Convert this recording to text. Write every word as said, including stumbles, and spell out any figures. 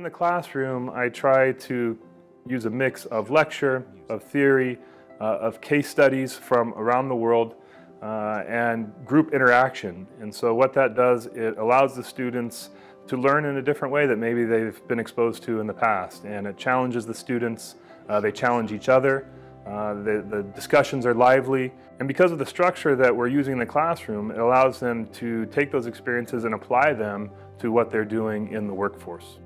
In the classroom, I try to use a mix of lecture, of theory, uh, of case studies from around the world, uh, and group interaction. And so what that does, it allows the students to learn in a different way that maybe they've been exposed to in the past. And it challenges the students, uh, they challenge each other, uh, the, the discussions are lively. And because of the structure that we're using in the classroom, it allows them to take those experiences and apply them to what they're doing in the workforce.